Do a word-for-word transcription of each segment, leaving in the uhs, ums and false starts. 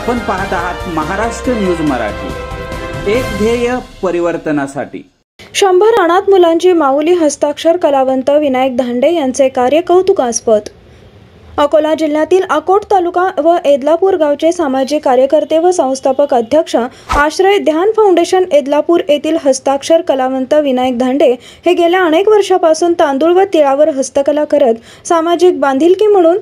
आपण पाहत आहात महाराष्ट्र न्यूज मराठी, एक ध्येय परिवर्तनासाठी। शंभर अनाथ मुलांची माऊली हस्ताक्षर कलावंत विनायक धांडे यांचे कार्य कौतुकास्पद। अकोला जिल्ह्यातील अकोट तालुका व एदलापूर गावचे सामाजिक कार्यकर्ते व संस्थापक अध्यक्ष आश्रय ध्यान फाउंडेशन एदलापूर येथील हस्ताक्षर कलावंत विनायक धांडे हे गेल्या अनेक वर्षापासून तांदूळ व तिळावर हस्तकला करत सामाजिक बांधिलकी म्हणून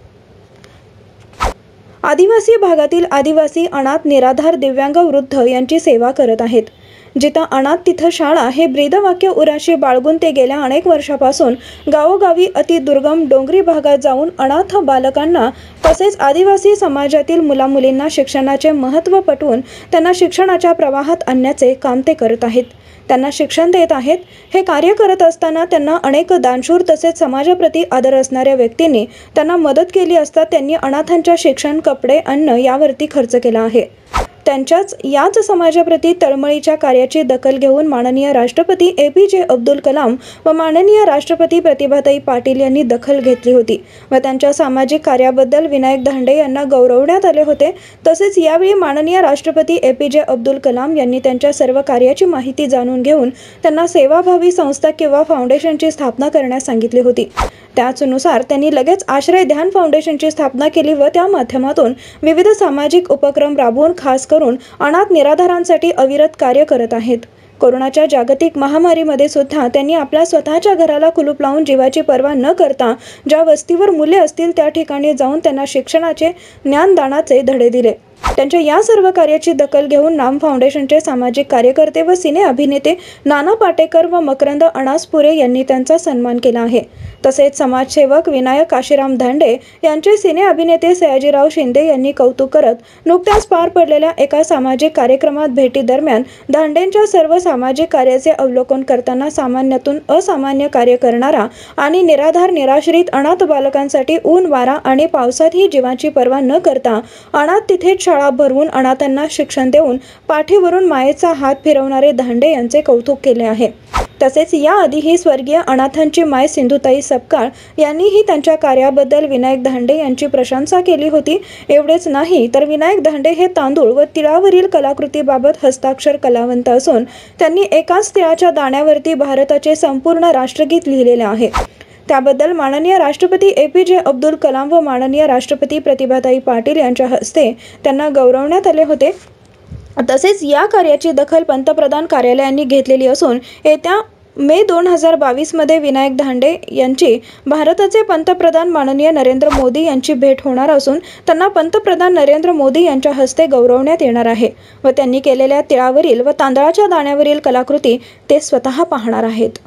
आदिवासी भागातील आदिवासी अनाथ निराधार दिव्यांग वृद्ध यांची सेवा करत आहेत। जिथं अनाथ तिथं शाळा हे ब्रीदवाक्य उराशी बाळगून ते गेल्या अनेक वर्षापासून गावोगावी अति दुर्गम डोंगरी भागात जाऊन अनाथ बालकांना तसेच आदिवासी समाजातील मुलामुलींना शिक्षणाचे महत्त्व पटवून त्यांना शिक्षणाच्या प्रवाहात आणण्याचे काम ते करत आहेत। त्यांना शिक्षण देत आहेत। हे कार्य करत असताना त्यांना अनेक दानशूर तसेच समाजाप्रती आदर असणाऱ्या व्यक्तींनी त्यांना मदत केली असता त्यांनी अनाथांच्या शिक्षण, कपडे, अन्न यावरती खर्च केला आहे। त्यांच्याच याच समाजाप्रती तळमळीच्या कार्याची दखल घेऊन माननीय राष्ट्रपती ए पी जे अब्दुल कलाम व माननीय राष्ट्रपती प्रतिभाताई पाटील यांनी दखल घेतली होती व त्यांच्या सामाजिक कार्याबद्दल विनायक धांडे यांना गौरवण्यात आले होते। तसेच यावेळी माननीय राष्ट्रपती ए पी जे अब्दुल कलाम यांनी त्यांच्या सर्व कार्याची माहिती जाणून घेऊन त्यांना सेवाभावी संस्था किंवा फाउंडेशनची स्थापना करण्यास सांगितली होती। त्याचनुसार त्यांनी लगेच आश्रय ध्यान फाउंडेशनची स्थापना केली व त्या माध्यमातून विविध सामाजिक उपक्रम राबवून खास करून अनाथ निराधारांसाठी अविरत कार्य करत आहेत। कोरोनाच्या जागतिक महामारीमध्ये सुद्धा त्यांनी आपल्या स्वतःच्या घराला कुलूप लावून जीवाची पर्वा न करता ज्या वस्तीवर मुले असतील त्या ठिकाणी जाऊन त्यांना शिक्षणाचे, ज्ञानदानाचे धडे दिले। त्यांच्या या सर्व कार्याची दखल घेऊन नाम फाउंडेशनचे सामाजिक कार्यकर्ते व सिने अभिनेते नाना पाटेकर व मकरंद अनासपुरे यांनी त्यांचा सन्मान केला आहे। तसेच समाजसेवक विनायक काशीराम धांडे यांचे सिने अभिनेते सयाजीराव शिंदे यांनी कौतुक करत नुकत्याच पार पडलेल्या एका सामाजिक कार्यक्रमात भेटी दरम्यान धांडेंच्या सर्व सामाजिक कार्याचे अवलोकन करताना सामान्यातून असामान्य कार्य करणारा आणि निराधार निराश्रित अनाथ बालकांसाठी ऊन, वारा आणि पावसातही जीवाची पर्वा न करता अनाथ तिथेच शाळा भरवून अनाथांना शिक्षण देऊन पाठीवरून मायेचा हात फिरवणारे धांडे यांचे कौतुक केले आहे। तसेच याआधीही स्वर्गीय अनाथांची माय सिंधुताई सपकाळ यांनीही त्यांच्या कार्याबद्दल विनायक धांडे यांची प्रशंसा केली होती। एवढेच नाही तर विनायक धांडे हे तांदूळ व तिळावरील कलाकृतीबाबत हस्ताक्षर कलावंत असून त्यांनी एकाच तिळाच्या दाण्यावरती भारताचे संपूर्ण राष्ट्रगीत लिहिलेले आहे। त्याबद्दल माननीय राष्ट्रपती ए पी जे अब्दुल कलाम व माननीय राष्ट्रपती प्रतिभाताई पाटील यांच्या हस्ते त्यांना गौरवण्यात आले होते। तसेच या कार्याची दखल पंतप्रधान कार्यालयाने घेतलेली असून येत्या मे दोन हजार बावीस मध्ये विनायक धांडे यांची भारताचे पंतप्रधान माननीय नरेंद्र मोदी यांची भेट होणार असून त्यांना पंतप्रधान नरेंद्र मोदी यांच्या हस्ते गौरवण्यात येणार आहे व त्यांनी केलेल्या तिळावरील व तांदळाच्या दाण्यावरील कलाकृती ते स्वतः पाहणार आहेत।